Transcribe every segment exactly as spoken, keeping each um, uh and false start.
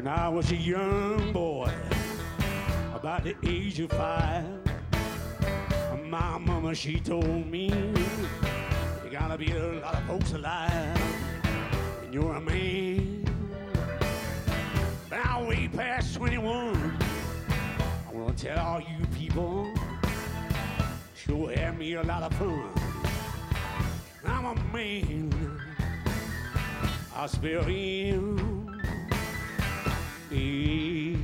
When I was a young boy, about the age of five, my mama, she told me, you gotta be a lot of folks alive, and you're a man. Now way past twenty-one, I wanna tell all you people, sure have me a lot of fun. I'm a man, I spell him. E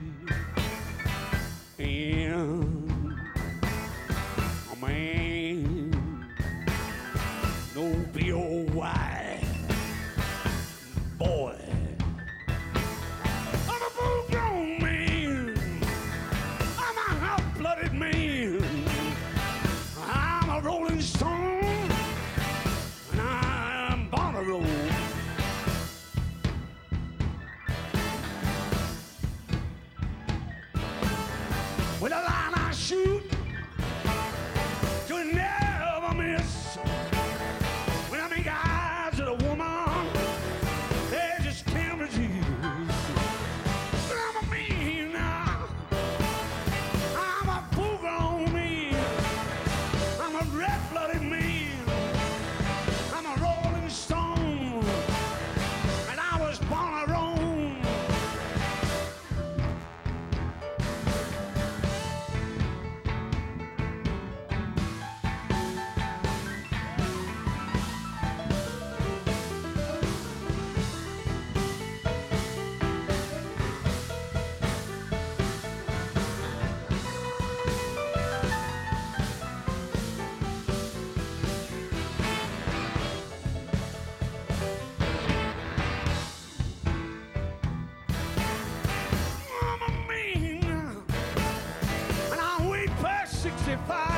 M A man, no B O Y boy. I'm a full-grown man. I'm a hot-blooded man. I'm a rolling stone, and I'm born to roll. With a line I shoot, could never miss. When I make eyes at a woman, they just can't resist. But I'm a man now. I'm a full-grown man. I'm a red-blooded man. I'm a rolling stone, and I was born to roam. sixty-five